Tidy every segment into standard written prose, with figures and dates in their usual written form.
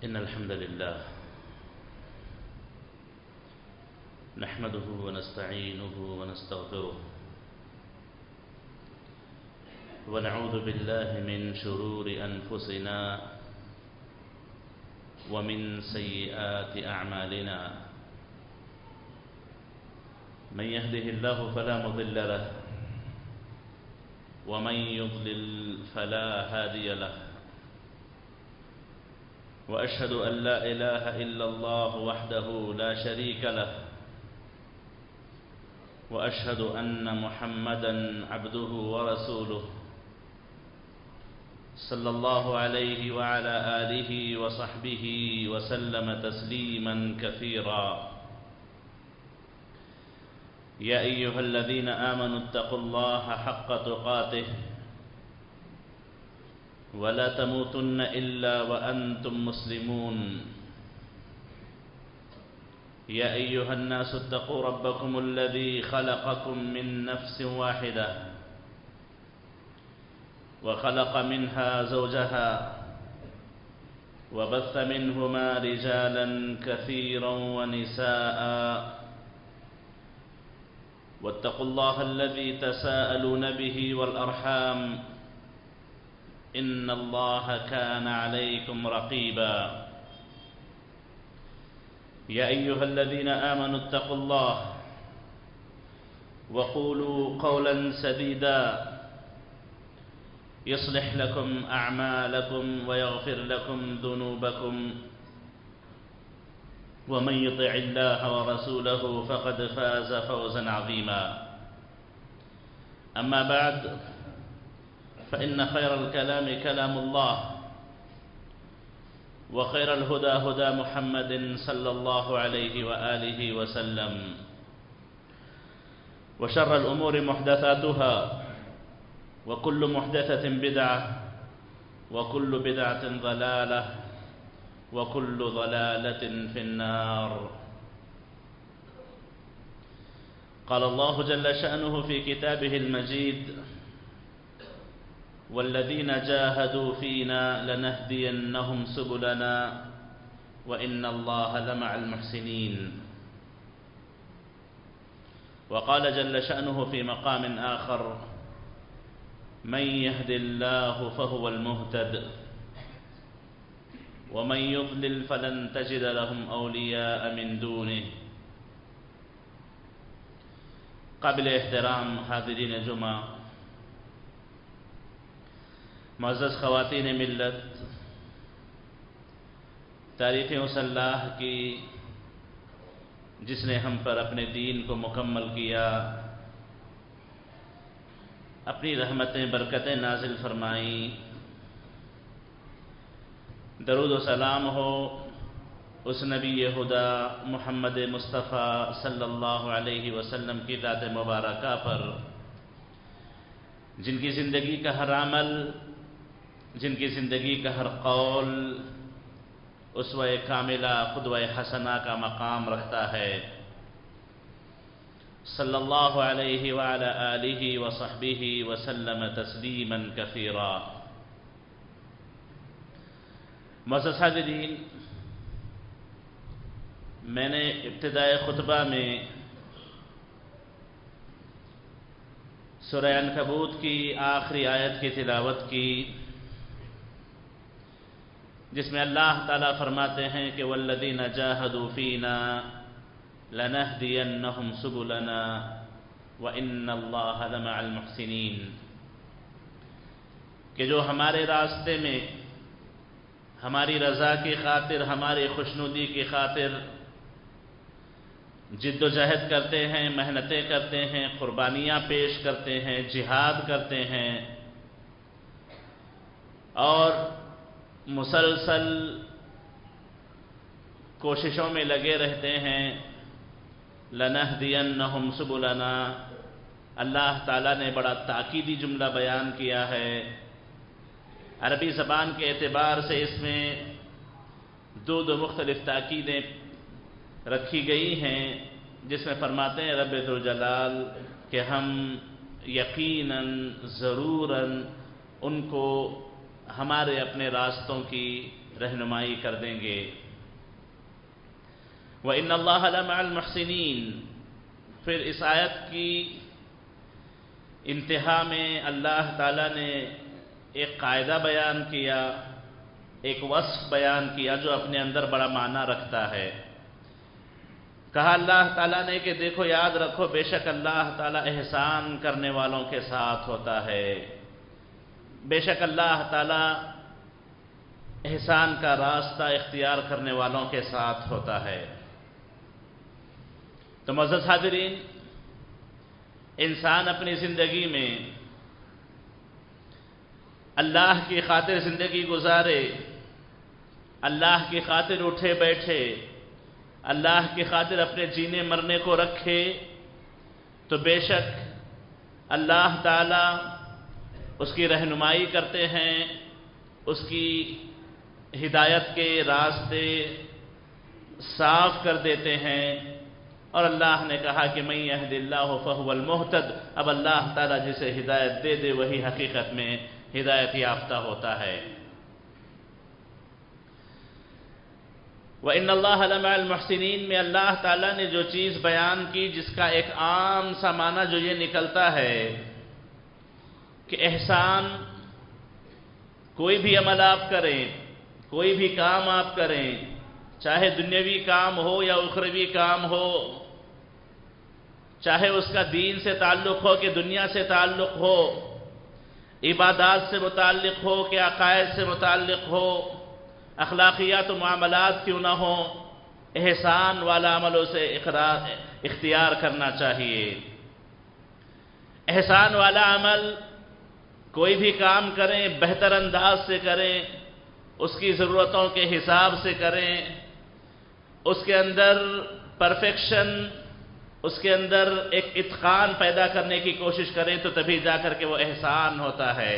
إن الحمد لله نحمده ونستعينه ونستغفره ونعوذ بالله من شرور أنفسنا ومن سيئات أعمالنا من يهده الله فلا مضل له ومن يضلل فلا هادي له وأشهد أن لا إله إلا الله وحده لا شريك له وأشهد أن محمدا عبده ورسوله صلى الله عليه وعلى آله وصحبه وسلم تسليما كثيرا يا أيها الذين آمنوا اتقوا الله حق تقاته ولا تموتن إلا وأنتم مسلمون يا أيها الناس اتقوا ربكم الذي خلقكم من نفس واحدة وخلق منها زوجها وبث منهما رجالا كثيرا ونساء واتقوا الله الذي تساءلون به والأرحام إن الله كان عليكم رقيبا يا أيها الذين آمنوا اتقوا الله وقولوا قولا سديدا يصلح لكم أعمالكم ويغفر لكم ذنوبكم ومن يطع الله ورسوله فقد فاز فوزا عظيما أما بعد فإن خير الكلام كلام الله وخير الهدى هدى محمد صلى الله عليه وآله وسلم وشر الأمور محدثاتها وكل محدثة بدعة وكل بدعة ضلالة وكل ضلالة في النار. قال الله جل شأنه في كتابه المجيد والذين جاهدوا فينا لنهدينهم سبلنا وإن الله لمع المحسنين. وقال جل شأنه في مقام آخر من يهد الله فهو المهتد ومن يضلل فلن تجد لهم أولياء من دونه. قابل احترام حاضرین جمعہ، معزز خواتین ملت، تعریفیں اس اللہ کی جس نے ہم پر اپنے دین کو مکمل کیا، اپنی رحمتیں برکتیں نازل فرمائیں. درود و سلام ہو اس نبی خدا محمد مصطفیٰ صلی اللہ علیہ وسلم کی ذات مبارکہ پر جن کی زندگی کا ہر عمل، جن کی زندگی کا ہر قول اسوہ کاملہ قدوہ حسنہ کا مقام رکھتا ہے. صلی اللہ علیہ وعلی آلہ وصحبہ وسلم تسلیما کثیرا. معزز حاضرین، میں نے ابتدائے خطبہ میں سورہ عنکبوت کی آخری آیت کی تلاوت کی، جس میں اللہ تعالیٰ فرماتے ہیں کہ والذین جاہدوا فینا لنہدینہم سبلنا وإن اللہ لمع المحسنین، کہ جو ہمارے راستے میں ہماری رضا کی خاطر، ہماری خوشنودی کی خاطر جد و جہد کرتے ہیں، محنتیں کرتے ہیں، قربانیاں پیش کرتے ہیں، جہاد کرتے ہیں اور مسلسل کوششوں میں لگے رہتے ہیں، لنہدینہم سبلنا، اللہ تعالیٰ نے بڑا تاکیدی جملہ بیان کیا ہے. عربی زبان کے اعتبار سے اس میں دو مختلف تاکیدیں رکھی گئی ہیں، جس میں فرماتے ہیں رب ذوالجلال کہ ہم یقیناً ضروراً ان کو ہمارے اپنے راستوں کی رہنمائی کر دیں گے۔ وَإِنَّ اللَّهَ لَمَعَ الْمُحْسِنِينَ، پھر اس آیت کی انتہا میں اللہ تعالیٰ نے ایک قاعدہ بیان کیا، ایک وصف بیان کیا جو اپنے اندر بڑا معنی رکھتا ہے۔ کہا اللہ تعالیٰ نے کہ دیکھو، یاد رکھو، بے شک اللہ تعالیٰ احسان کرنے والوں کے ساتھ ہوتا ہے، بے شک اللہ تعالیٰ احسان کا راستہ اختیار کرنے والوں کے ساتھ ہوتا ہے۔ تو معزز حاضرین، انسان اپنی زندگی میں اللہ کی خاطر زندگی گزارے، اللہ کی خاطر اٹھے بیٹھے، اللہ کی خاطر اپنے جینے مرنے کو رکھے، تو بے شک اللہ تعالی اس کی رہنمائی کرتے ہیں، اس کی ہدایت کے راستے صاف کر دیتے ہیں۔ اور اللہ نے کہا کہ من یہد اللہ فہو المہتد، اب اللہ تعالیٰ جسے ہدایت دے دے وہی حقیقت میں ہدایت یافتہ ہوتا ہے۔ وَإِنَّ اللَّهَ لَمَعَ الْمُحْسِنِينَ میں اللہ تعالیٰ نے جو چیز بیان کی، جس کا ایک عام سا معنی جو یہ نکلتا ہے کہ احسان، کوئی بھی عمل آپ کریں، کوئی بھی کام آپ کریں، چاہے دنیاوی کام ہو یا اخروی کام ہو، چاہے اس کا دین سے تعلق ہو کہ دنیا سے تعلق ہو، عبادات سے متعلق ہو کہ عقائد سے متعلق ہو، اخلاقیات و معاملات کیوں نہ ہوں، احسان والا عملوں سے اختیار کرنا چاہیے۔ احسان والا عمل کوئی بھی کام کریں بہتر انداز سے کریں، اس کی ضرورتوں کے حساب سے کریں، اس کے اندر پرفیکشن، اس کے اندر ایک اتقان پیدا کرنے کی کوشش کریں، تو تبھی جا کر کے وہ احسان ہوتا ہے۔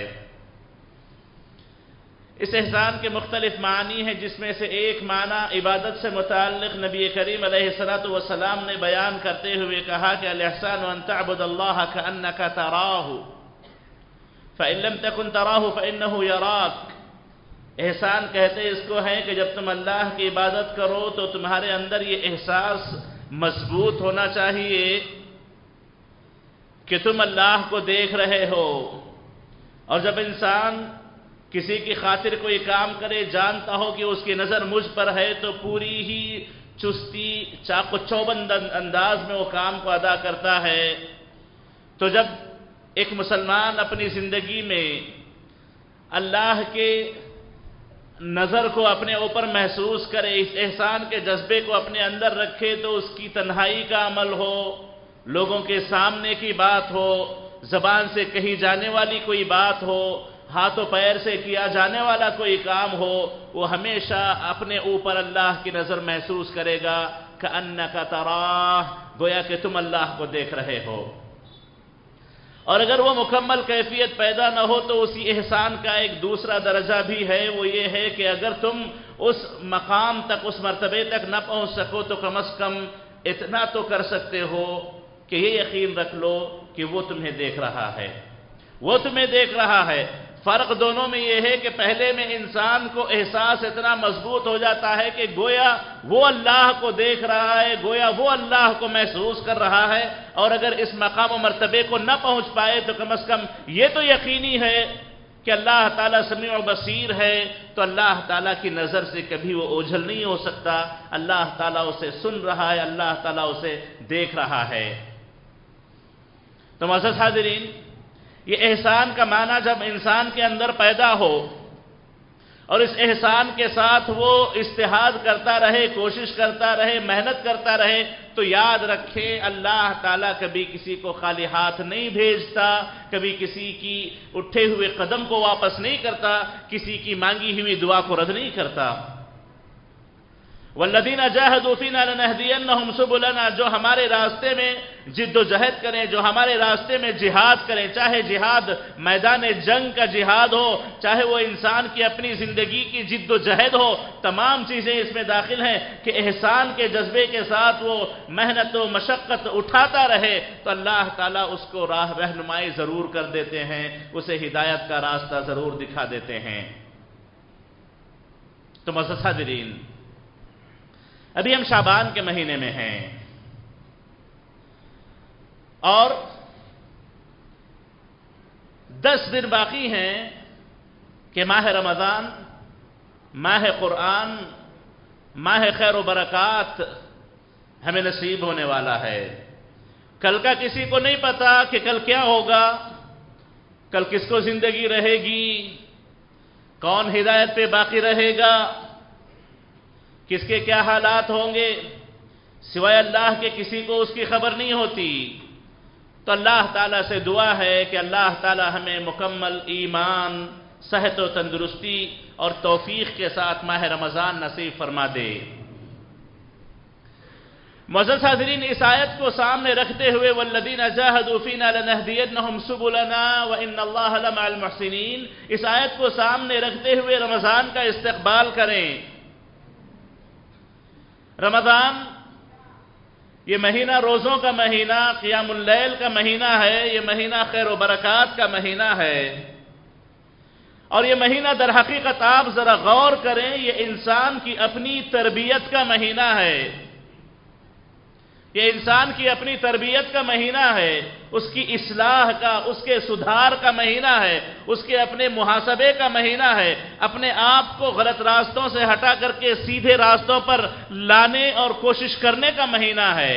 اس احسان کے مختلف معنی ہیں، جس میں سے ایک معنی عبادت سے متعلق نبی کریم علیہ السلام نے بیان کرتے ہوئے کہا کہ الاحسان ان تعبد اللہ کأنک تراہ فإن لم تکن تراہ فإنہ یراک۔ احسان کہتے اس کو ہیں کہ جب تم اللہ کی عبادت کرو تو تمہارے اندر یہ احساس مضبوط ہونا چاہیے کہ تم اللہ کو دیکھ رہے ہو۔ اور جب انسان کسی کی خاطر کوئی کام کرے، جانتا ہو کہ اس کی نظر مجھ پر ہے، تو پوری ہی چستی، چاق و چوبند انداز میں وہ کام کو ادا کرتا ہے۔ تو جب ایک مسلمان اپنی زندگی میں اللہ کے نظر کو اپنے اوپر محسوس کرے، اس احسان کے جذبے کو اپنے اندر رکھے، تو اس کی تنہائی کا عمل ہو، لوگوں کے سامنے کی بات ہو، زبان سے کہی جانے والی کوئی بات ہو، ہاتھ و پیر سے کیا جانے والا کوئی کام ہو، وہ ہمیشہ اپنے اوپر اللہ کی نظر محسوس کرے گا، کأنک تراہ، گویا کہ تم اللہ کو دیکھ رہے ہو۔ اور اگر وہ مکمل کیفیت پیدا نہ ہو تو اسی احسان کا ایک دوسرا درجہ بھی ہے، وہ یہ ہے کہ اگر تم اس مقام تک، اس مرتبے تک نہ پہنچ سکو تو کم از کم اتنا تو کر سکتے ہو کہ یہ یقین رکھ لو کہ وہ تمہیں دیکھ رہا ہے، وہ تمہیں دیکھ رہا ہے۔ فرق دونوں میں یہ ہے کہ پہلے میں انسان کو احساس اتنا مضبوط ہو جاتا ہے کہ گویا وہ اللہ کو دیکھ رہا ہے، گویا وہ اللہ کو محسوس کر رہا ہے، اور اگر اس مقام و مرتبے کو نہ پہنچ پائے تو کم از کم یہ تو یقینی ہے کہ اللہ تعالیٰ سمیع و بصیر ہے، تو اللہ تعالیٰ کی نظر سے کبھی وہ اوجھل نہیں ہو سکتا، اللہ تعالیٰ اسے سن رہا ہے، اللہ تعالیٰ اسے دیکھ رہا ہے۔ تو معزز حاضرین، یہ احسان کا معنی جب انسان کے اندر پیدا ہو اور اس احسان کے ساتھ وہ اجتہاد کرتا رہے، کوشش کرتا رہے، محنت کرتا رہے، تو یاد رکھے اللہ تعالیٰ کبھی کسی کو خالی ہاتھ نہیں بھیجتا، کبھی کسی کی اٹھے ہوئے قدم کو واپس نہیں کرتا، کسی کی مانگی ہوئی دعا کو رد نہیں کرتا۔ والذین جاہدوا فینا لنہدینہم سبلنا، جو ہمارے راستے میں جد و جہد کریں، جو ہمارے راستے میں جہاد کریں، چاہے جہاد میدان جنگ کا جہاد ہو، چاہے وہ انسان کی اپنی زندگی کی جد و جہد ہو، تمام چیزیں اس میں داخل ہیں کہ احسان کے جذبے کے ساتھ وہ محنت و مشقت اٹھاتا رہے، تو اللہ تعالیٰ اس کو راہ رہنمائی ضرور کر دیتے ہیں، اسے ہدایت کا راستہ ضرور دکھا دیتے ہیں۔ تو معزز حاضرین، ابھی ہم شعبان کے مہینے میں ہیں اور 10 دن باقی ہیں کہ ماہ رمضان، ماہ قرآن، ماہ خیر و برکات ہمیں نصیب ہونے والا ہے۔ کل کا کسی کو نہیں پتا کہ کل کیا ہوگا، کل کس کو زندگی رہے گی، کون ہدایت پہ باقی رہے گا، کس کے کیا حالات ہوں گے، سوائے اللہ کے کسی کو اس کی خبر نہیں ہوتی۔ تو اللہ تعالیٰ سے دعا ہے کہ اللہ تعالیٰ ہمیں مکمل ایمان، صحت و تندرستی اور توفیق کے ساتھ ماہ رمضان نصیب فرما دے۔ معزز حاضرین، اس آیت کو سامنے رکھتے ہوئے والذین جاہدوا فینا لنہدینہم سبلنا وان اللہ لمع المحسنین، اس آیت کو سامنے رکھتے ہوئے رمضان کا استقبال کریں۔ رمضان یہ مہینہ روزوں کا مہینہ، قیام اللیل کا مہینہ ہے، یہ مہینہ خیر و برکات کا مہینہ ہے، اور یہ مہینہ در حقیقت آپ ذرا غور کریں، یہ انسان کی اپنی تربیت کا مہینہ ہے، یہ انسان کی اپنی تربیت کا مہینہ ہے، اس کی اصلاح کا، اس کے سدھار کا مہینہ ہے، اس کے اپنے محاسبے کا مہینہ ہے، اپنے آپ کو غلط راستوں سے ہٹا کر کے سیدھے راستوں پر لانے اور کوشش کرنے کا مہینہ ہے۔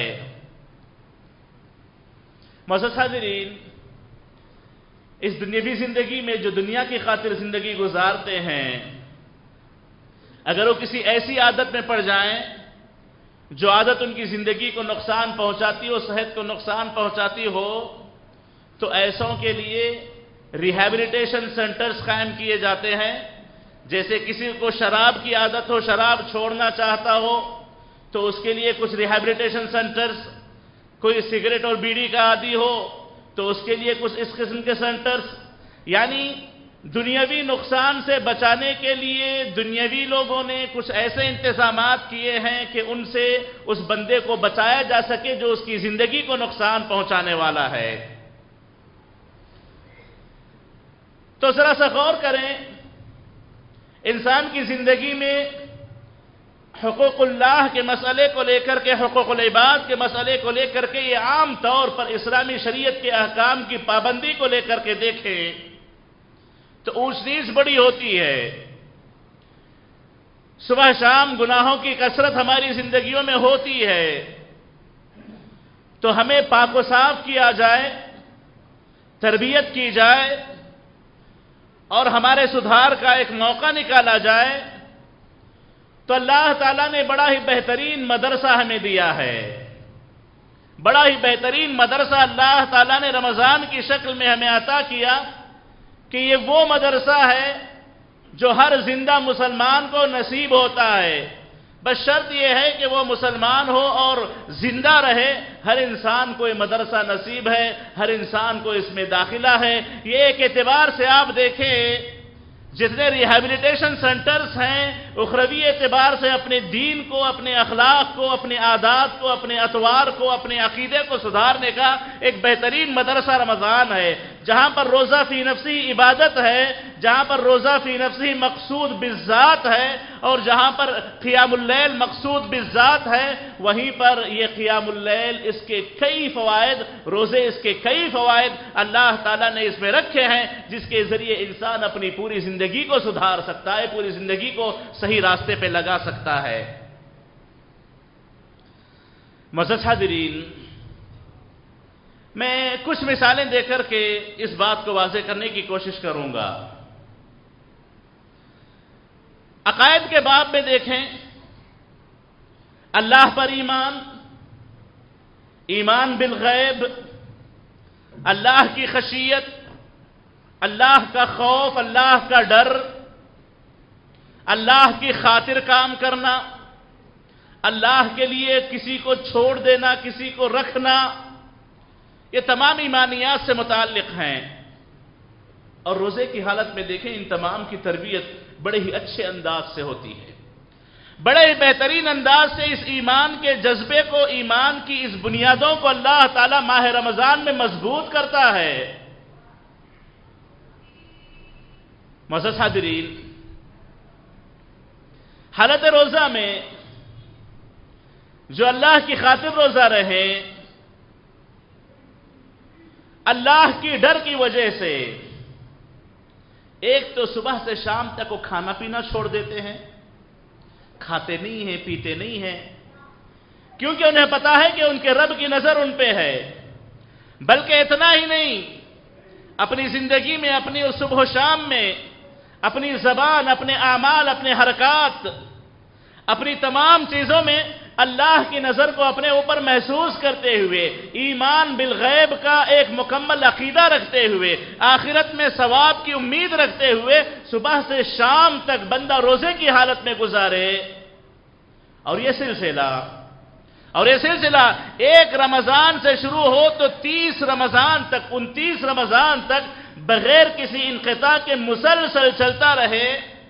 معزز حاضرین، اس دنیاوی زندگی میں جو دنیا کی خاطر زندگی گزارتے ہیں، اگر وہ کسی ایسی عادت میں پڑ جائیں جو عادت ان کی زندگی کو نقصان پہنچاتی ہو، صحت کو نقصان پہنچاتی ہو، تو ایسوں کے لیے ریہیبلیٹیشن سینٹرز قائم کیے جاتے ہیں۔ جیسے کسی کو شراب کی عادت ہو، شراب چھوڑنا چاہتا ہو تو اس کے لیے کچھ ریہیبلیٹیشن سینٹرز، کوئی سگریٹ اور بیڑی کا عادی ہو تو اس کے لیے کچھ اس قسم کے سینٹرز، یعنی دنیاوی نقصان سے بچانے کے لیے دنیاوی لوگوں نے کچھ ایسے انتظامات کیے ہیں کہ ان سے اس بندے کو بچایا جا سکے جو اس کی زندگی کو نقصان پہنچانے والا ہے۔ تو ذرا سا غور کریں، انسان کی زندگی میں حقوق اللہ کے مسئلے کو لے کر کے، حقوق العباد کے مسئلے کو لے کر کے، یہ عام طور پر اسلامی شریعت کے احکام کی پابندی کو لے کر کے دیکھیں تو اونچ نیچ بڑی ہوتی ہے۔ صبح شام گناہوں کی کثرت ہماری زندگیوں میں ہوتی ہے، تو ہمیں پاک و صاف کیا جائے، تربیت کی جائے اور ہمارے سدھار کا ایک موقع نکالا جائے، تو اللہ تعالیٰ نے بڑا ہی بہترین مدرسہ ہمیں دیا ہے۔ بڑا ہی بہترین مدرسہ اللہ تعالیٰ نے رمضان کی شکل میں ہمیں عطا کیا کہ یہ وہ مدرسہ ہے جو ہر زندہ مسلمان کو نصیب ہوتا ہے، بس شرط یہ ہے کہ وہ مسلمان ہو اور زندہ رہے۔ ہر انسان کو یہ مدرسہ نصیب ہے، ہر انسان کو اس میں داخلہ ہے۔ یہ ایک اعتبار سے آپ دیکھیں، جتنے ریہیبلیٹیشن سینٹرز ہیں، اخروی اعتبار سے اپنے دین کو، اپنے اخلاق کو، اپنے عادات کو، اپنے اطوار کو، اپنے عقیدے کو سدھارنے کا ایک بہترین مدرسہ رمضان ہے، جہاں پر روزہ فی نفسی عبادت ہے، جہاں پر روزہ فی نفسی مقصود بالذات ہے، اور جہاں پر قیام اللیل مقصود بالذات ہے، وہیں پر یہ قیام اللیل، اس کے کئی فوائد، روزے اس کے کئی فوائد اللہ تعالیٰ نے اس میں رکھے ہیں، جس کے ذریعے انسان اپنی پوری زندگی کو سدھار سکتا ہے، پوری زندگی کو صحیح راستے پہ لگا سکتا ہے۔ معزز حاضرین، میں کچھ مثالیں دے کر کے اس بات کو واضح کرنے کی کوشش کروں گا۔ عقائد کے باب میں دیکھیں، اللہ پر ایمان، ایمان بالغیب، اللہ کی خشیت، اللہ کا خوف، اللہ کا ڈر، اللہ کی خاطر کام کرنا، اللہ کے لیے کسی کو چھوڑ دینا، کسی کو رکھنا، یہ تمام ایمانیات سے متعلق ہیں۔ اور روزے کی حالت میں دیکھیں، ان تمام کی تربیت بڑے ہی اچھے انداز سے ہوتی ہے، بڑے ہی بہترین انداز سے اس ایمان کے جذبے کو، ایمان کی اس بنیادوں کو اللہ تعالیٰ ماہ رمضان میں مضبوط کرتا ہے۔ معزز حاضرین، حالت روزہ میں جو اللہ کی خاطر روزہ رہے، اللہ کی ڈر کی وجہ سے ایک تو صبح سے شام تک وہ کھانا پینا چھوڑ دیتے ہیں، کھاتے نہیں ہیں، پیتے نہیں ہیں، کیونکہ انہیں پتا ہے کہ ان کے رب کی نظر ان پہ ہے۔ بلکہ اتنا ہی نہیں، اپنی زندگی میں، اپنی اس صبح و شام میں، اپنی زبان، اپنے اعمال، اپنے حرکات، اپنی تمام چیزوں میں اللہ کی نظر کو اپنے اوپر محسوس کرتے ہوئے، ایمان بالغیب کا ایک مکمل عقیدہ رکھتے ہوئے، آخرت میں ثواب کی امید رکھتے ہوئے صبح سے شام تک بندہ روزے کی حالت میں گزارے، اور یہ سلسلہ ایک رمضان سے شروع ہو تو 30 رمضان تک، 29 رمضان تک بغیر کسی انقطاع کے مسلسل چلتا رہے،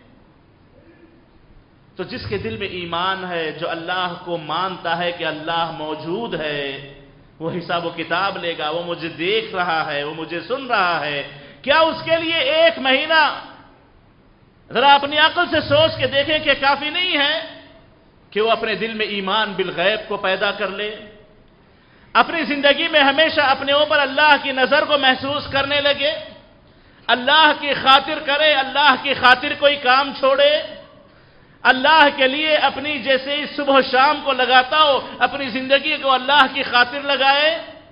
تو جس کے دل میں ایمان ہے، جو اللہ کو مانتا ہے کہ اللہ موجود ہے، وہ حساب و کتاب لے گا، وہ مجھے دیکھ رہا ہے، وہ مجھے سن رہا ہے، کیا اس کے لیے ایک مہینہ ذرا اپنی عقل سے سوچ کے دیکھیں کہ کافی نہیں ہے کہ وہ اپنے دل میں ایمان بالغیب کو پیدا کر لے، اپنی زندگی میں ہمیشہ اپنے اوپر اللہ کی نظر کو محسوس کرنے لگے، اللہ کی خاطر کرے، اللہ کی خاطر کوئی کام چھوڑے، اللہ کے لیے اپنی جیسے ہی صبح و شام کو لگاتا ہو، اپنی زندگی کو اللہ کی خاطر لگائے،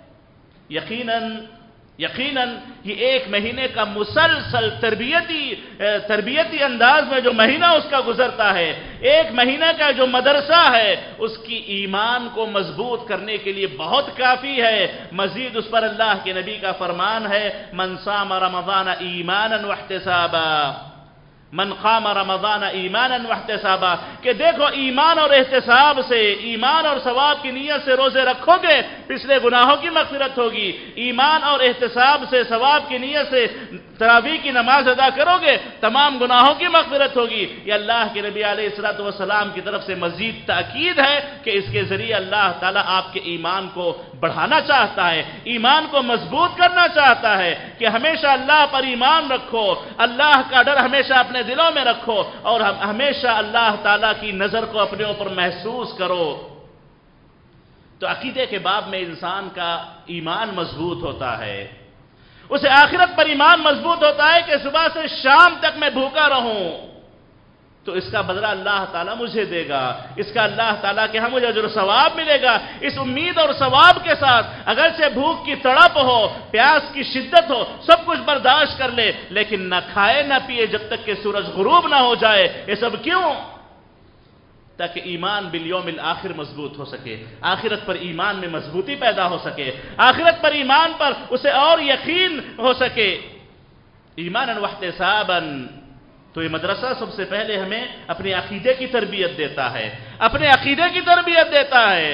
یقیناً یہ ایک مہینے کا مسلسل تربیتی انداز میں جو مہینہ اس کا گزرتا ہے، ایک مہینہ کا جو مدرسہ ہے، اس کی ایمان کو مضبوط کرنے کے لیے بہت کافی ہے۔ مزید اس پر اللہ کے نبی کا فرمان ہے، من صام رمضان ایمانا واحتسابا، من قام رمضان ایمانا واحتسابا، کہ دیکھو ایمان اور احتساب سے، ایمان اور ثواب کی نیت سے روزے رکھو گے، پچھلے گناہوں کی مغفرت ہوگی، ایمان اور احتساب سے، ثواب کی نیت سے تراویح کی نماز ادا کرو گے، تمام گناہوں کی مغفرت ہوگی۔ یہ اللہ کے نبی علیہ السلام کی طرف سے مزید تاکید ہے کہ اس کے ذریعے اللہ تعالیٰ آپ کے ایمان کو بڑھانا چاہتا ہے، ایمان کو مضبوط کرنا چاہتا ہے کہ ہمیشہ اللہ پر ایمان رکھو، اللہ کا ڈر ہمیشہ اپنے دلوں میں رکھو، اور ہمیشہ اللہ تعالیٰ کی نظر کو اپنے اوپر محسوس کرو۔ تو عقیدے کے باب میں انسان کا ایمان مضبوط ہوتا ہے، اسے آخرت پر ایمان مضبوط ہوتا ہے کہ صبح سے شام تک میں بھوکا رہوں تو اس کا بدلہ اللہ تعالیٰ مجھے دے گا، اس کا اللہ تعالیٰ کے ہاں مجھے اجر و ثواب ملے گا۔ اس امید اور ثواب کے ساتھ اگرچہ بھوک کی تڑپ ہو، پیاس کی شدت ہو، سب کچھ برداشت کر لے، لیکن نہ کھائے نہ پیے جب تک کہ سورج غروب نہ ہو جائے۔ یہ سب کیوں؟ تاکہ ایمان بالیوم الآخر مضبوط ہو سکے، آخرت پر ایمان میں مضبوطی پیدا ہو سکے، آخرت پر ایمان پر اسے اور یقین ہو سکے۔ ایمانا واحتسابا، تو یہ مدرسہ سب سے پہلے ہمیں اپنے عقیدے کی تربیت دیتا ہے، اپنے عقیدے کی تربیت دیتا ہے۔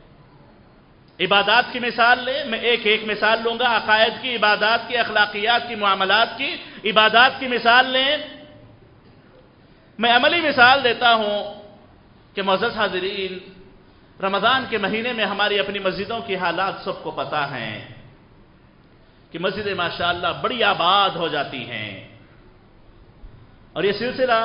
عبادات کی مثال لیں، میں ایک مثال لوں گا، عقائد کی، عبادات کی، اخلاقیات کی، معاملات کی۔ عبادات کی مثال لیں، میں عملی مثال دیتا ہوں کہ معزز حاضرین، رمضان کے مہینے میں ہماری اپنی مسجدوں کی حالات سب کو پتہ ہیں کہ مسجدیں ماشاءاللہ بڑی آباد ہو جاتی ہیں، اور یہ سلسلہ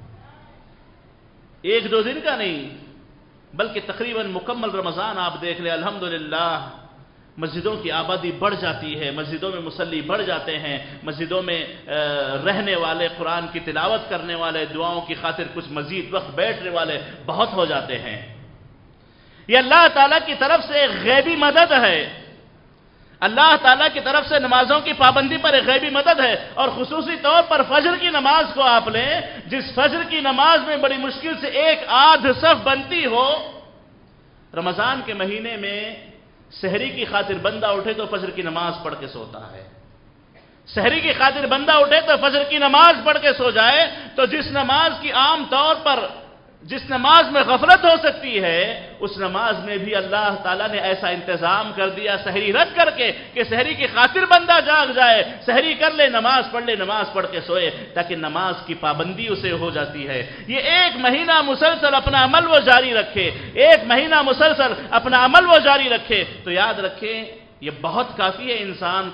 ایک دو دن کا نہیں بلکہ تقریباً مکمل رمضان آپ دیکھ لیں، الحمدللہ مسجدوں کی آبادی بڑھ جاتی ہے، مسجدوں میں مصلی بڑھ جاتے ہیں، مسجدوں میں رہنے والے، قرآن کی تلاوت کرنے والے، دعاؤں کی خاطر کچھ مزید وقت بیٹھنے والے بہت ہو جاتے ہیں۔ یہ اللہ تعالیٰ کی طرف سے ایک غیبی مدد ہے، اللہ تعالیٰ کی طرف سے نمازوں کی پابندی پر ایک غیبی مدد ہے، اور خصوصی طور پر فجر کی نماز کو آپ لیں، جس فجر کی نماز میں بڑی مشکل سے ایک آدھ صف بنتی ہو، رمضان کے مہینے میں سحری کی خاطر بندہ اٹھے تو فجر کی نماز پڑھ کے سوتا ہے، سحری کی خاطر بندہ اٹھے تو فجر کی نماز پڑھ کے سو جائے، تو جس نماز کی عام طور پر جس نماز میں غفلت ہو سکتی ہے، اس نماز میں بھی اللہ تعالیٰ نے ایسا انتظام کر دیا سحری رکھ کر کے کہ سحری کی خاطر بندہ جاگ جائے، سحری کر لے، نماز پڑھ لے، نماز پڑھ کے سوئے، تاکہ نماز کی پابندی اسے ہو جاتی ہے۔ یہ ایک مہینہ مسلسل اپنا عمل وہ جاری رکھے، ایک مہینہ مسلسل اپنا عمل وہ جاری رکھے، تو یاد رکھیں یہ بہت کافی ہے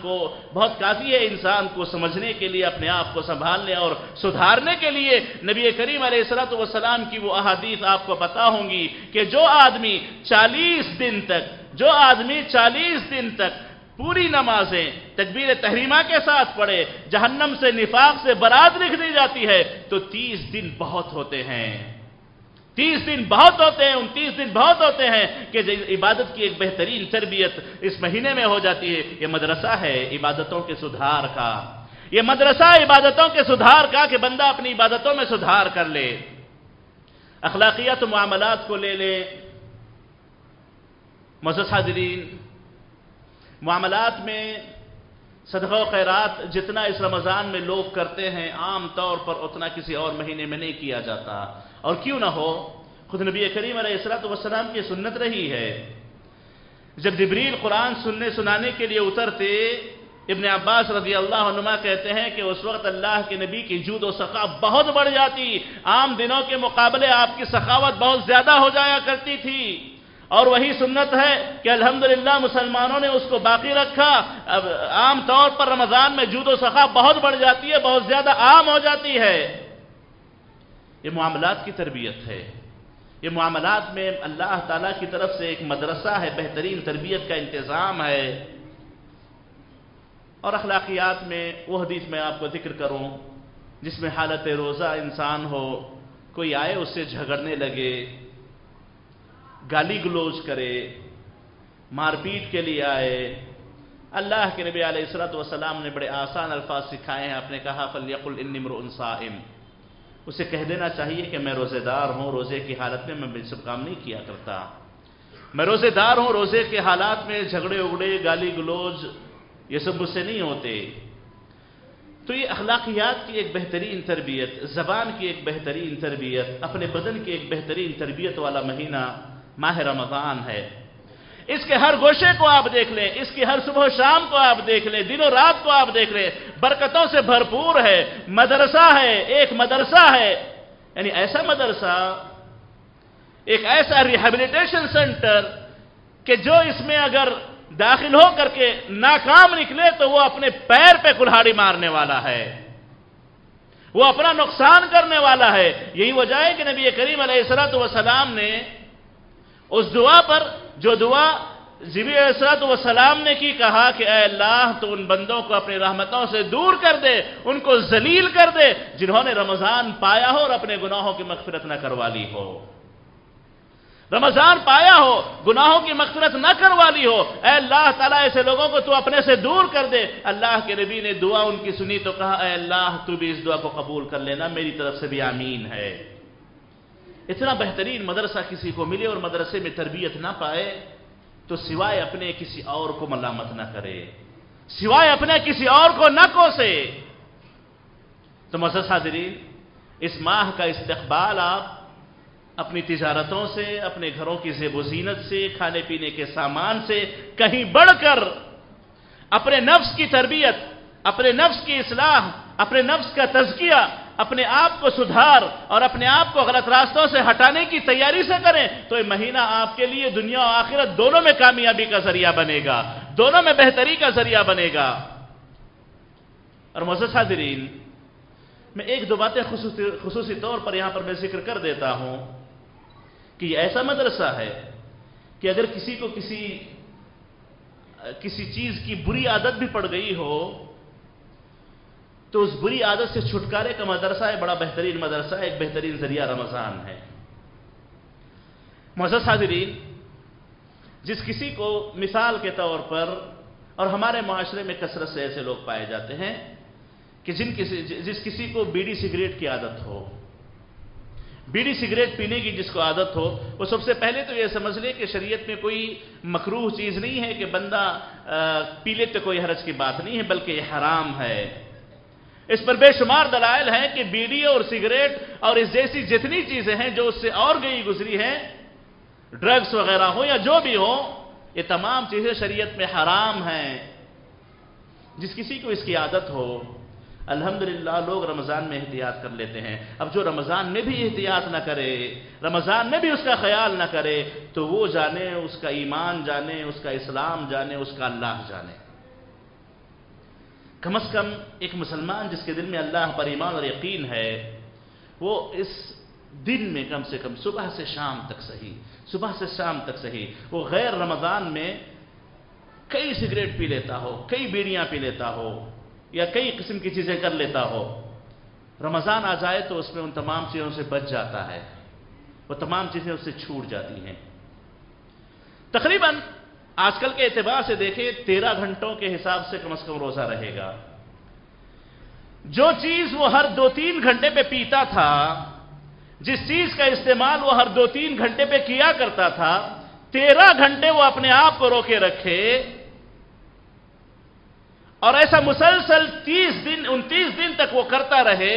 انسان کو سمجھنے کے لیے، اپنے آپ کو سنبھالنے اور سدھارنے کے لیے۔ نبی کریم علیہ الصلوۃ والسلام کی وہ احادیث آپ کو پتہ ہوں گی کہ جو آدمی 40 دن تک پوری نمازیں تکبیر تحریمہ کے ساتھ پڑھے، جہنم سے، نفاق سے برات لکھ دی جاتی ہے، تو 30 دن بہت ہوتے ہیں، 30 دن بہت ہوتے ہیں، 29 دن بہت ہوتے ہیں کہ عبادت کی ایک بہترین تربیت اس مہینے میں ہو جاتی ہے۔ یہ مدرسہ ہے عبادتوں کے سدھار کا، یہ مدرسہ عبادتوں کے سدھار کا کہ بندہ اپنی عبادتوں میں سدھار کر لے۔ اخلاقیات و معاملات کو لے لے معزز حاضرین، معاملات میں صدقہ و خیرات جتنا اس رمضان میں لوگ کرتے ہیں عام طور پر اتنا کسی اور مہینے میں نہیں کیا جاتا، اور کیوں نہ ہو، خود نبی کریم علیہ الصلوۃ والسلام کی سنت رہی ہے۔ جب جبریل قرآن سنانے کے لیے اترتے، ابن عباس رضی اللہ عنہما کہتے ہیں کہ اس وقت اللہ کے نبی کی جود و سخا بہت بڑھ جاتی، عام دنوں کے مقابلے آپ کی سخاوت بہت زیادہ ہو جایا کرتی تھی، اور وہی سنت ہے کہ الحمدللہ مسلمانوں نے اس کو باقی رکھا۔ اب عام طور پر رمضان میں جود و سخا بہت بڑھ جاتی ہے، بہت زیادہ عام ہو جاتی ہے۔ یہ معاملات کی تربیت ہے، یہ معاملات میں اللہ تعالیٰ کی طرف سے ایک مدرسہ ہے، بہترین تربیت کا انتظام ہے۔ اور اخلاقیات میں وہ حدیث میں آپ کو ذکر کروں جس میں حالت روزہ انسان ہو، کوئی آئے اس سے جھگڑنے لگے، گالی گلوچ کرے، مار پیٹ کے لیے آئے، اللہ کے نبی علیہ الصلوۃ والسلام نے بڑے آسان الفاظ سکھائے ہیں۔ آپ نے کہا فَلْيَقُلْ إِنِّي امْرُؤٌ صَائِمٌ، اسے کہہ دینا چاہیے کہ میں روزے دار ہوں، روزے کی حالت میں میں یہ سب کام نہیں کیا کرتا، میں روزے دار ہوں، روزے کے حالات میں جھگڑے اگڑے، گالی گلوچ یہ سب مجھ سے نہیں ہوتے۔ تو یہ اخلاقیات کی ایک بہترین تربیت، زبان کی ایک بہترین تربیت، اپنے بدن کی ایک بہترین تربیت والا مہینہ ماہ رمضان ہے۔ اس کے ہر گوشے کو آپ دیکھ لیں، اس کی ہر صبح و شام کو آپ دیکھ لیں، دن و رات کو آپ دیکھ لیں، برکتوں سے بھرپور ہے، مدرسہ ہے، ایک مدرسہ ہے، یعنی ایسا مدرسہ، ایک ایسا ریہیبلیٹیشن سینٹر کہ جو اس میں اگر داخل ہو کر کے ناکام نکلے تو وہ اپنے پیر پہ کلہاڑی مارنے والا ہے، وہ اپنا نقصان کرنے والا ہے۔ یہی وجہ ہے کہ نبی کریم علیہ الصلوۃ والسلام نے اس دعا پر، جو دعا جبریل علیہ الصلوۃ والسلام نے کی، کہا کہ اے اللہ تو ان بندوں کو اپنی رحمتوں سے دور کر دے، ان کو ذلیل کر دے جنہوں نے رمضان پایا ہو اور اپنے گناہوں کی مغفرت نہ کروا لی ہو، رمضان پایا ہو، گناہوں کی مغفرت نہ کروا لی ہو، اے اللہ تعالیٰ ایسے لوگوں کو تو اپنے سے دور کر دے۔ اللہ کے نبی نے دعا ان کی سنی تو کہا اے اللہ تو بھی اس دعا کو قبول کر لینا، میری طرف سے بھی آمین ہے۔ اتنا بہترین مدرسہ کسی کو ملے اور مدرسے میں تربیت نہ پائے تو سوائے اپنے کسی اور کو ملامت نہ کرے، سوائے اپنے کسی اور کو نہ کوسے۔ تو معزز حاضرین، اس ماہ کا استقبال آپ اپنی تجارتوں سے، اپنے گھروں کی زیب و زینت سے، کھانے پینے کے سامان سے کہیں بڑھ کر اپنے نفس کی تربیت، اپنے نفس کی اصلاح، اپنے نفس کا تزکیہ، اپنے آپ کو سدھار اور اپنے آپ کو غلط راستوں سے ہٹانے کی تیاری سے کریں تو یہ مہینہ آپ کے لیے دنیا و آخرت دونوں میں کامیابی کا ذریعہ بنے گا، دونوں میں بہتری کا ذریعہ بنے گا۔ اور معزز حاضرین، میں ایک دو باتیں خصوصی طور پر یہاں پر میں ذکر کر دیتا ہوں کہ یہ ایسا مدرسہ ہے کہ اگر کسی کو کسی چیز کی بری عادت بھی پڑ گئی ہو تو اس بری عادت سے چھٹکارے کا مدرسہ ہے، بڑا بہترین مدرسہ ہے، ایک بہترین ذریعہ رمضان ہے۔ معزز حاضرین، جس کسی کو مثال کے طور پر، اور ہمارے معاشرے میں کثرت سے ایسے لوگ پائے جاتے ہیں کہ جس کسی کو بیڑی سگریٹ کی عادت ہو، بیڑی سگریٹ پینے کی جس کو عادت ہو، وہ سب سے پہلے تو یہ سمجھ لے کہ شریعت میں کوئی مکروہ چیز نہیں ہے کہ بندہ پی لے تو کوئی حرج کی بات نہیں ہے، بلکہ یہ حرام ہے۔ اس پر بے شمار دلائل ہیں کہ بیڑی اور سگریٹ اور اس جیسی جتنی چیزیں ہیں جو اس سے اور گئی گزری ہیں، ڈرگز وغیرہ ہو یا جو بھی ہو، یہ تمام چیزیں شریعت میں حرام ہیں۔ جس کسی کو اس کی عادت ہو، الحمدللہ لوگ رمضان میں احتیاط کر لیتے ہیں. اب جو رمضان میں بھی احتیاط نہ کرے، رمضان میں بھی اس کا خیال نہ کرے، تو وہ جانے اس کا ایمان جانے، اس کا اسلام جانے، اس کا اللہ جانے. کم از کم ایک مسلمان جس کے دل میں اللہ پر ایمان اور یقین ہے، وہ اس دن میں کم سے کم صبح سے شام تک صحیح وہ غیر رمضان میں کئی سگریٹ پی لیتا ہو، کئی بیڑیاں پی لیتا ہو، یا کئی قسم کی چیزیں کر لیتا ہو، رمضان آ جائے تو اس میں ان تمام چیزوں سے بچ جاتا ہے، وہ تمام چیزیں اس سے چھوٹ جاتی ہیں. تقریباً آج کل کے اعتبار سے دیکھیں 13 گھنٹوں کے حساب سے کم از کم روزہ رہے گا. جو چیز وہ ہر 2-3 گھنٹے پہ پیتا تھا، جس چیز کا استعمال وہ ہر 2-3 گھنٹے پہ کیا کرتا تھا، 13 گھنٹے وہ اپنے آپ کو روکے رکھے اور ایسا مسلسل 29 دن تک وہ کرتا رہے،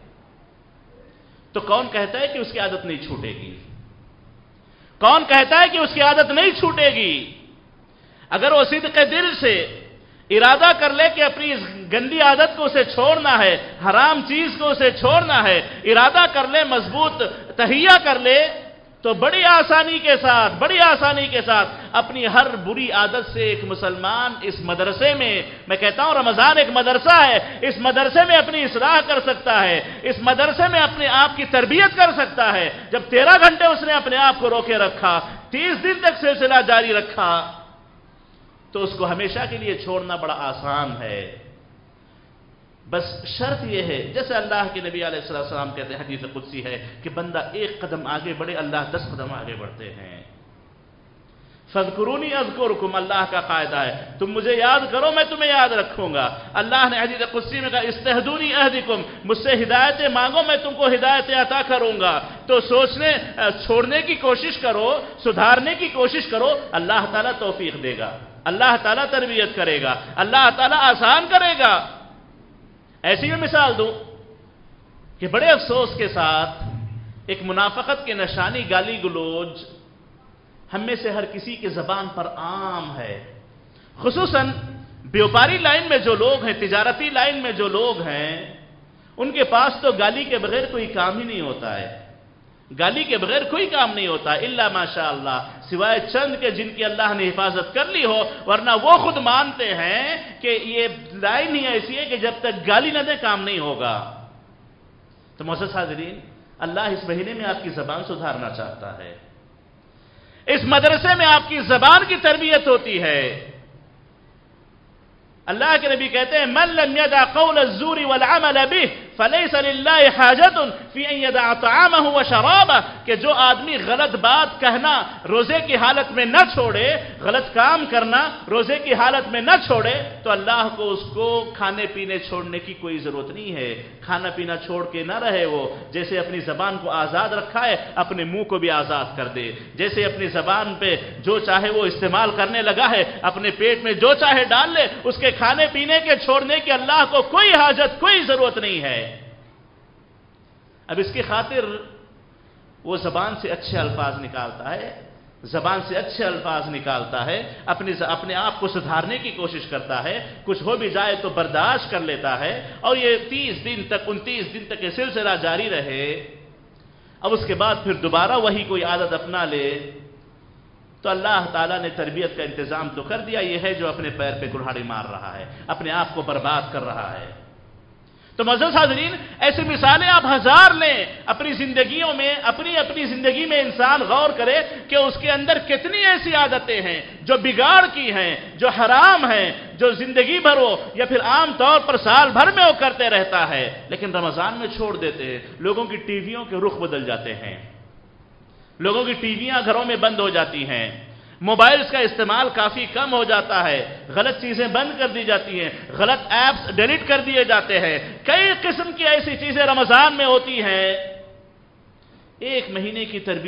تو کون کہتا ہے کہ اس کی عادت نہیں چھوٹے گی؟ کون کہتا ہے کہ اس کی عادت نہیں چھوٹے گی؟ اگر وہ صدق دل سے ارادہ کر لے کہ اپنی اس گندی عادت کو اسے چھوڑنا ہے، حرام چیز کو اسے چھوڑنا ہے، ارادہ کر لے، مضبوط تہیہ کر لے، تو بڑی آسانی کے ساتھ اپنی ہر بری عادت سے ایک مسلمان اس مدرسے میں کہتا ہوں رمضان ایک مدرسہ ہے، اس مدرسے میں اپنی اصلاح کر سکتا ہے، اس مدرسے میں اپنے آپ کی تربیت کر سکتا ہے. جب 13 گھنٹے اس نے اپنے آپ کو روکے رکھا، 30 دن تک سلسلہ جاری رکھا، تو اس کو ہمیشہ کے لیے چھوڑنا بڑا آسان ہے. بس شرط یہ ہے، جیسے اللہ کے نبی علیہ السلام کہتے ہیں، حدیث قدسی ہے کہ بندہ ایک قدم آگے بڑھے، اللہ 10 قدم آگے بڑھتے ہیں. فَاذْكُرُونِي أَذْكُرْكُمْ اللہ کا قاعدہ ہے، تم مجھے یاد کرو میں تمہیں یاد رکھوں گا. اللہ نے حدیث قدسی میں کہا استہدونی اہدکم، مجھ سے ہدایتیں مانگو میں تم کو ہدایتیں عطا کروں گا. تو چھوڑنے کی کوشش کرو، سدھارنے کی کوشش کرو، اللہ تعالیٰ توفیق دے گا، اللہ تعالیٰ تربیت کرے گا، اللہ تعالیٰ آسان کرے گا. ایسی میں مثال دوں کہ بڑے افسوس کے ساتھ ایک منافقت کے نشانی گالی گلوچ ہم میں سے ہر کسی کے زبان پر عام ہے. خصوصاً بیوپاری لائن میں جو لوگ ہیں، تجارتی لائن میں جو لوگ ہیں، ان کے پاس تو گالی کے بغیر کوئی کام ہی نہیں ہوتا ہے. گالی کے بغیر کوئی کام نہیں ہوتا الا ماشاء اللہ، سوائے چند کے جن کی اللہ نے حفاظت کر لی ہو، ورنہ وہ خود مانتے ہیں کہ یہ لائن ہی ایسی ہے کہ جب تک گالی نہ دے کام نہیں ہوگا. تو معزز حاضرین، اللہ اس مہینے میں آپ کی زبان سدھارنا چاہتا ہے. اس مدرسے میں آپ کی زبان کی تربیت ہوتی ہے. اللہ کے نبی کہتے ہیں من لم يدع قول الزور والعمل به فليس لله حاجة في ان يدع طعامه وشرابه، کہ جو آدمی غلط بات کہنا روزے کی حالت میں نہ چھوڑے، غلط کام کرنا روزے کی حالت میں نہ چھوڑے، تو اللہ کو اس کو کھانے پینے چھوڑنے کی کوئی ضرورت نہیں ہے. کھانا پینا چھوڑ کے نہ رہے، وہ جیسے اپنی زبان کو آزاد رکھا ہے اپنے منہ کو بھی آزاد کر دے. جیسے اپنی زبان پہ جو چاہے وہ استعمال کرنے لگا ہے، اپنے پیٹ میں جو چاہے ڈال لے، اس کے کھانے پینے کے چھوڑنے کی اللہ کو کوئی حاجت، کوئی ضرورت نہیں ہے. اب اس کی خاطر وہ زبان سے اچھے الفاظ نکالتا ہے، اپنے آپ کو سدھارنے کی کوشش کرتا ہے، کچھ ہو بھی جائے تو برداشت کر لیتا ہے، اور یہ 29 دن تک یہ سلسلہ جاری رہے. اب اس کے بعد پھر دوبارہ وہی کوئی عادت اپنا لے، تو اللہ تعالیٰ نے تربیت کا انتظام تو کر دیا. یہ ہے جو اپنے پیر پہ کلہاڑی مار رہا ہے، اپنے آپ کو برباد کر رہا ہے. تو معزز حاضرین، ایسی مثالیں آپ ہزار لیں اپنی زندگیوں میں. اپنی زندگی میں انسان غور کرے کہ اس کے اندر کتنی ایسی عادتیں ہیں جو بگاڑ کی ہیں، جو حرام ہیں، جو زندگی بھر ہو یا پھر عام طور پر سال بھر میں وہ کرتے رہتا ہے، لیکن رمضان میں چھوڑ دیتے ہیں. لوگوں کی ٹی ویوں کے رخ بدل جاتے ہیں، لوگوں کی ٹی ویاں گھروں میں بند ہو جاتی ہیں، موبائلز کا استعمال کافی کم ہو جاتا ہے، غلط چیزیں بند کر دی جاتی ہیں، غلط ایپس ڈیلیٹ کر دیے جاتے ہیں. کئی قسم کی ایسی چیزیں رمضان میں ہوتی ہیں. ایک مہینے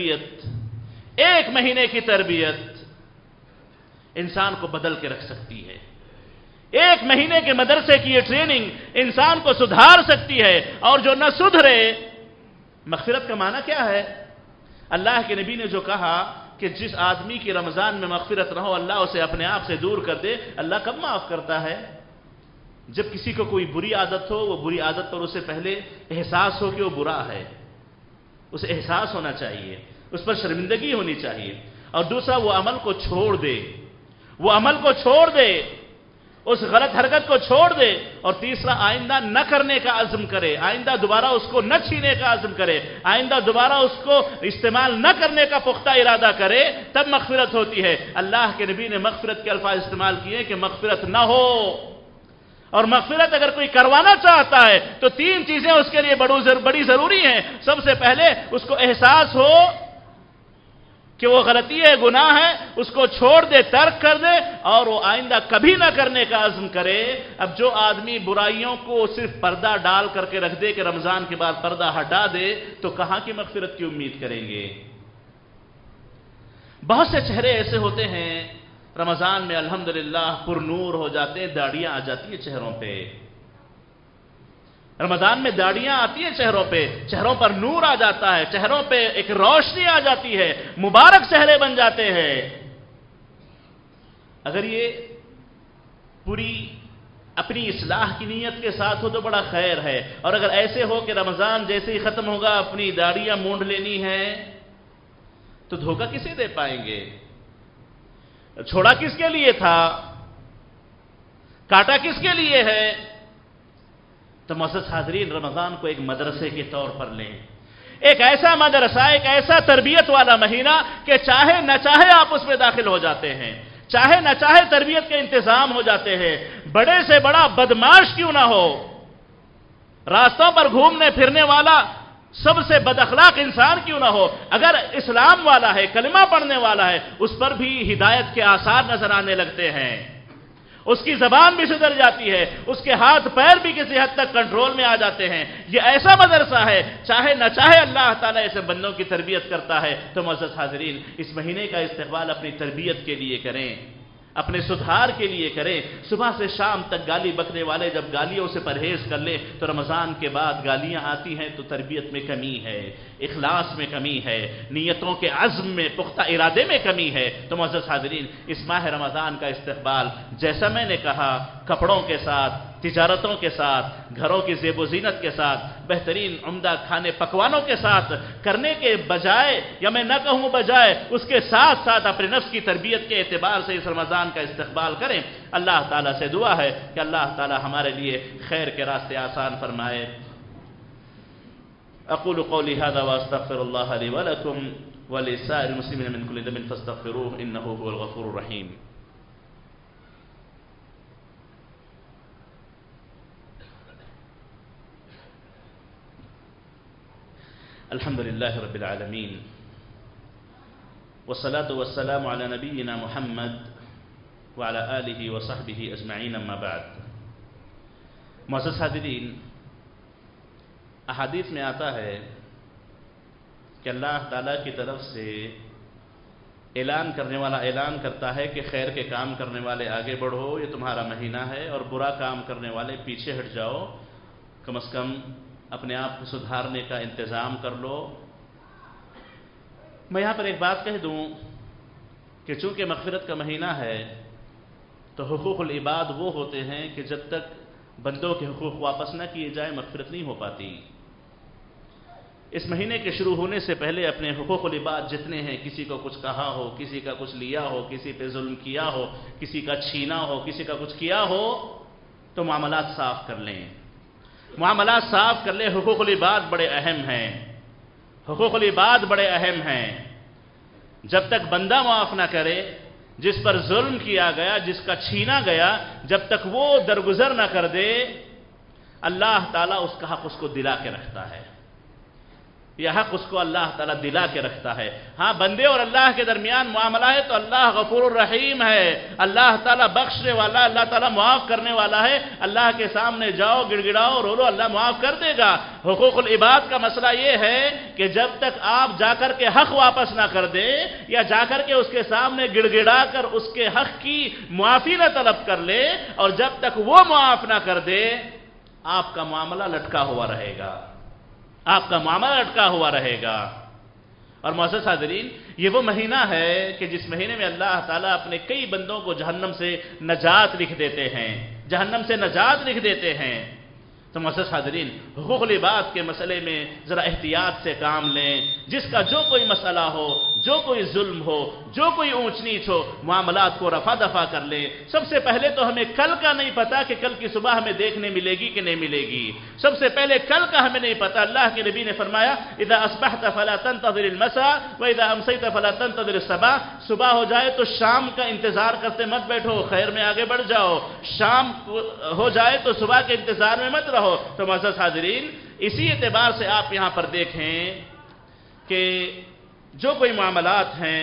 کی تربیت انسان کو بدل کے رکھ سکتی ہے. ایک مہینے کے مدرسے کی یہ ٹریننگ انسان کو سدھار سکتی ہے. اور جو نہ سدھرے، مغفرت کا معنی کیا ہے؟ اللہ کے نبی نے جو کہا کہ جس آدمی کی رمضان میں مغفرت نہ ہو، اللہ اسے اپنے آپ سے دور کر دے. اللہ کب معاف کرتا ہے؟ جب کسی کو کوئی بری عادت ہو، وہ بری عادت پر اسے پہلے احساس ہو کہ وہ برا ہے، اسے احساس ہونا چاہیے، اس پر شرمندگی ہونی چاہیے، اور دوسرا وہ عمل کو چھوڑ دے، وہ عمل کو چھوڑ دے، اس غلط حرکت کو چھوڑ دے، اور تیسرا آئندہ نہ کرنے کا عزم کرے، آئندہ دوبارہ اس کو نہ چھینے کا عزم کرے، آئندہ دوبارہ اس کو استعمال نہ کرنے کا پختہ ارادہ کرے، تب مغفرت ہوتی ہے۔ اللہ کے نبی نے مغفرت کے الفاظ استعمال کیے کہ مغفرت نہ ہو، اور مغفرت اگر کوئی کروانا چاہتا ہے تو 3 چیزیں اس کے لیے بڑی ضروری ہیں۔ سب سے پہلے اس کو احساس ہو کہ وہ غلطی ہے، گناہ ہے، اس کو چھوڑ دے، ترک کر دے، اور وہ آئندہ کبھی نہ کرنے کا عزم کرے۔ اب جو آدمی برائیوں کو صرف پردہ ڈال کر کے رکھ دے کہ رمضان کے بعد پردہ ہٹا دے، تو کہاں کی مغفرت کی امید کریں گے؟ بہت سے چہرے ایسے ہوتے ہیں رمضان میں الحمدللہ پر نور ہو جاتے ہیں، داڑیاں آ جاتی ہیں چہروں پہ، رمضان میں داڑیاں آتی ہیں چہروں پہ، چہروں پر نور آ جاتا ہے، چہروں پہ ایک روشنی آ جاتی ہے، مبارک چہرے بن جاتے ہیں۔ اگر یہ پوری اپنی اصلاح کی نیت کے ساتھ ہو تو بڑا خیر ہے، اور اگر ایسے ہو کہ رمضان جیسے ہی ختم ہوگا اپنی داڑیاں مونڈ لینی ہے، تو دھوکہ کسے دے پائیں گے؟ چھوڑا کس کے لیے تھا؟ کاٹا کس کے لیے ہے؟ تو معزز حاضرین، رمضان کو ایک مدرسے کے طور پر لیں، ایک ایسا مدرسہ، ایک ایسا تربیت والا مہینہ کہ چاہے نہ چاہے آپ اس میں داخل ہو جاتے ہیں، چاہے نہ چاہے تربیت کے انتظام ہو جاتے ہیں، بڑے سے بڑا بدماش کیوں نہ ہو، راستوں پر گھومنے پھرنے والا سب سے بد اخلاق انسان کیوں نہ ہو، اگر اسلام والا ہے، کلمہ پڑھنے والا ہے، اس پر بھی ہدایت کے آثار نظر آنے لگتے ہیں، اس کی زبان بھی سدھر جاتی ہے، اس کے ہاتھ پیر بھی کسی حد تک کنٹرول میں آ جاتے ہیں۔ یہ ایسا مدرسہ ہے، چاہے نہ چاہے اللہ تعالیٰ ایسے بندوں کی تربیت کرتا ہے۔ تو معزز حاضرین، اس مہینے کا استقبال اپنی تربیت کے لیے کریں، اپنے سدھار کے لیے کریں۔ صبح سے شام تک گالی بکنے والے جب گالیوں سے پرہیز کر لیں تو رمضان کے بعد گالیاں آتی ہیں تو تربیت میں کمی ہے، اخلاص میں کمی ہے، نیتوں کے عزم میں، پختہ ارادے میں کمی ہے۔ تو معزز حاضرین، اس ماہ رمضان کا استقبال جیسا میں نے کہا، کپڑوں کے ساتھ، تجارتوں کے ساتھ، گھروں کی زیب و زینت کے ساتھ، بہترین عمدہ کھانے پکوانوں کے ساتھ کرنے کے بجائے، یا میں نہ کہوں بجائے، اس کے ساتھ ساتھ اپنے نفس کی تربیت کے اعتبار سے اس رمضان کا استقبال کریں۔ اللہ تعالیٰ سے دعا ہے کہ اللہ تعالیٰ ہمارے لیے خیر کے راستے آسان فرمائے۔ اقول قولی هذا واستغفر الله لي ولكم ولسائر المسلمين من كل ذنب فاستغفروه انه هو الغفور الرحيم۔ الحمد لله رب العالمين والصلاة والسلام على نبينا محمد وعلى آله وصحبه أجمعين اما بعد۔ معزز حاضرین، احادیث میں آتا ہے کہ اللہ تعالیٰ کی طرف سے اعلان کرنے والا اعلان کرتا ہے کہ خیر کے کام کرنے والے آگے بڑھو، یہ تمہارا مہینہ ہے، اور برا کام کرنے والے پیچھے ہٹ جاؤ، کم از کم اپنے آپ کو سدھارنے کا انتظام کر لو۔ میں یہاں پر ایک بات کہہ دوں کہ چونکہ مغفرت کا مہینہ ہے تو حقوق العباد وہ ہوتے ہیں کہ جب تک بندوں کے حقوق واپس نہ کیے جائیں مغفرت نہیں ہو پاتی۔ اس مہینے کے شروع ہونے سے پہلے اپنے حقوق العباد جتنے ہیں، کسی کو کچھ کہا ہو، کسی کا کچھ لیا ہو، کسی پہ ظلم کیا ہو، کسی کا چھینا ہو، کسی کا کچھ کیا ہو، تو معاملات صاف کر لیں، معاملات صاف کر لیں۔ حقوق العباد بڑے اہم ہیں، حقوق العباد بڑے اہم ہیں۔ جب تک بندہ معاف نہ کرے، جس پر ظلم کیا گیا، جس کا چھینا گیا، جب تک وہ درگزر نہ کر دے، اللہ تعالیٰ اس کا حق اس کو دلا کے رکھتا ہے، یہ حق اس کو اللہ تعالیٰ دلا کے رکھتا ہے۔ ہاں، بندے اور اللہ کے درمیان معاملہ ہے تو اللہ غفور الرحیم ہے، اللہ تعالیٰ بخشنے والا، اللہ تعالیٰ معاف کرنے والا ہے۔ اللہ کے سامنے جاؤ، گڑ گڑاؤ، رو لو، اللہ معاف کر دے گا۔ حقوق العباد کا مسئلہ یہ ہے کہ جب تک آپ جا کر کے حق واپس نہ کر دیں، یا جا کر کے اس کے سامنے گڑ گڑا کر اس کے حق کی معافی نہ طلب کر لے، اور جب تک وہ معاف نہ کر دے، آپ کا معاملہ لٹکا ہوا رہے گا، آپ کا معاملہ لٹکا ہوا رہے گا۔ اور معزز حاضرین، یہ وہ مہینہ ہے کہ جس مہینے میں اللہ تعالیٰ اپنے کئی بندوں کو جہنم سے نجات لکھ دیتے ہیں۔ جہنم سے نجات لکھ دیتے ہیں۔ تو معزز حاضرین، حقوق العباد کے مسئلے میں ذرا احتیاط سے کام لیں۔ جس کا جو کوئی مسئلہ ہو، جو کوئی ظلم ہو، جو کوئی اونچ نیچ ہو، معاملات کو رفع دفع کر لیں۔ سب سے پہلے تو ہمیں کل کا نہیں پتا کہ کل کی صبح ہمیں دیکھنے ملے گی کہ نہیں ملے گی۔ سب سے پہلے کل کا ہمیں نہیں پتا۔ اللہ کے نبی نے فرمایا اذا اصبحت فلا تنتظر المساء واذا امسيت فلا تنتظر الصباح، صبح ہو جائے تو شام کا انتظار کرتے مت بیٹھو، خیر میں آگے بڑھ جاؤ۔ شام ہو جائے تو صبح کے انتظار میں مت رہو۔ تو معزز حاضرین، اسی اعتبار سے آپ یہاں پر دیکھیں کہ جو کوئی معاملات ہیں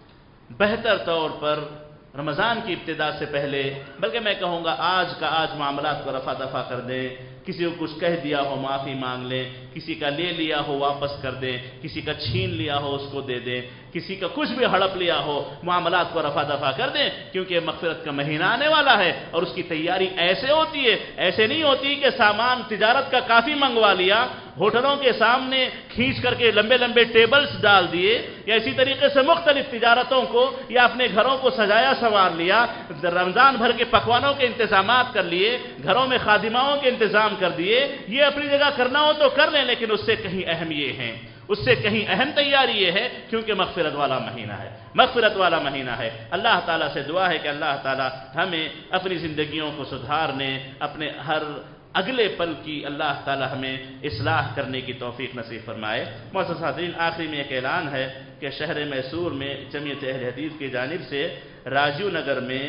بہتر طور پر رمضان کی ابتدا سے پہلے، بلکہ میں کہوں گا آج کا آج معاملات کو رفع دفع کر دیں۔ کسی کو کچھ کہہ دیا ہو معافی مانگ لیں، کسی کا لے لیا ہو واپس کر دیں، کسی کا چھین لیا ہو اس کو دے دیں، کسی کا کچھ بھی ہڑپ لیا ہو، معاملات کو رفع دفع کر دیں، کیونکہ مغفرت کا مہینہ آنے والا ہے اور اس کی تیاری ایسے ہوتی ہے، ایسے نہیں ہوتی کہ سامان تجارت کا کافی منگوا لیا، ہوٹلوں کے سامنے کھینچ کر کے لمبے لمبے ٹیبلز ڈال دیے، یا اسی طریقے سے مختلف تجارتوں کو یا اپنے گھروں کو سجایا سنوار لیا، رمضان بھر کے پکوانوں کے انتظامات کر لیے، گھروں میں خادماؤں کے انتظام کر دیے۔ یہ اپنی جگہ کرنا ہو تو کر لیں، لیکن اس سے کہیں اہم یہ ہیں، اس سے کہیں اہم تیاری یہ ہے کیونکہ مغفرت والا مہینہ ہے، مغفرت والا مہینہ ہے۔ اللہ تعالیٰ سے دعا ہے کہ اللہ تعالیٰ ہمیں اپنی زندگیوں کو سدھارنے، اپنے ہر اگلے پل کی اللہ تعالیٰ ہمیں اصلاح کرنے کی توفیق نصیب فرمائے۔ معزز حاضرین، آخری میں ایک اعلان ہے کہ شہر میسور میں جمعیت اہل حدیث کی جانب سے راجیو نگر میں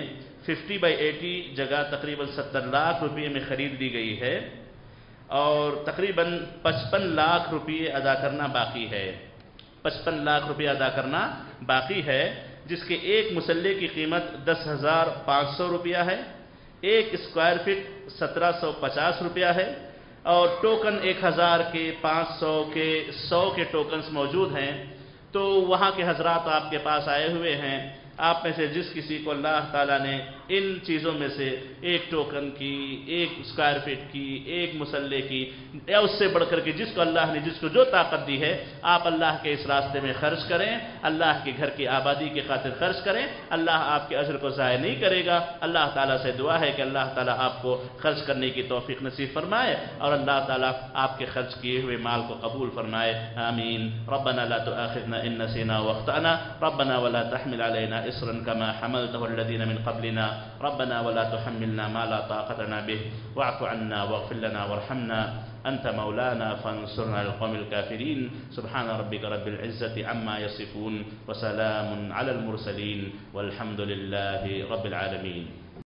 50/80 جگہ تقریباً 70 لاکھ روپے میں خرید لی گئی ہے اور تقریباً 55 لاکھ روپے ادا کرنا باقی ہے۔ 55 لاکھ روپے ادا کرنا باقی ہے، جس کے ایک مسلح کی قیمت 10,500 روپیہ ہے، ایک اسکوائر فٹ 1,750 روپیہ ہے، اور ٹوکن 1,000 کے، 500 کے، 100 کے ٹوکنز موجود ہیں۔ تو وہاں کے حضرات آپ کے پاس آئے ہوئے ہیں، آپ میں سے جس کسی کو اللہ تعالیٰ نے ان چیزوں میں سے ایک ٹوکن کی، ایک اسکوائر فٹ کی، ایک مسلح کی، یا اس سے بڑھ کر کے جس کو اللہ نے جس کو جو طاقت دی ہے، آپ اللہ کے اس راستے میں خرچ کریں، اللہ کے گھر کی آبادی کی خاطر خرچ کریں۔ اللہ آپ کے اجر کو ضائع نہیں کرے گا۔ اللہ تعالیٰ سے دعا ہے کہ اللہ تعالیٰ آپ کو خرچ کرنے کی توفیق نصیب فرمائے اور اللہ تعالیٰ آپ کے خرچ کیے ہوئے مال کو قبول فرمائے۔ آمین۔ ربنا لا تؤاخذنا ان نسينا واخطأنا ربنا ولا تحمل علينا إصرا كما حملته الذين من قبلنا ربنا ولا تحملنا ما لا طاقة لنا به واعف عنا واغفر لنا وارحمنا أنت مولانا فانصرنا على القوم الكافرين سبحان ربك رب العزة عما يصفون وسلام على المرسلين والحمد لله رب العالمين.